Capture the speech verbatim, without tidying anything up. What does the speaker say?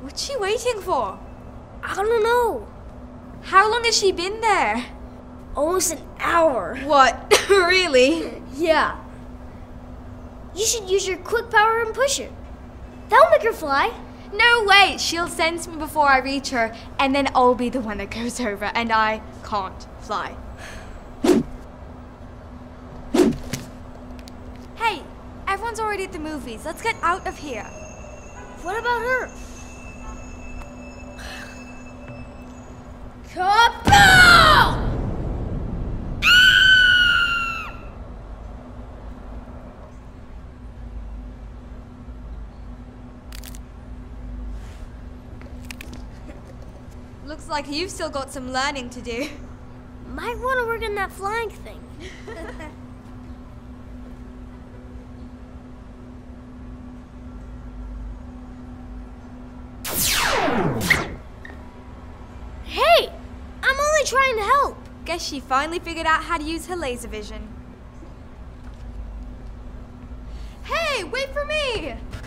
What's she waiting for? I don't know. How long has she been there? Almost an hour. What? Really? Yeah. You should use your quick power and push it. That'll make her fly. No way! She'll sense me before I reach her, and then I'll be the one that goes over, and I can't fly. Hey, everyone's already at the movies. Let's get out of here. What about her? Kapow! Looks like you've still got some learning to do. Might want to work on that flying thing. Hey! I'm only trying to help. Guess she finally figured out how to use her laser vision. Hey, wait for me!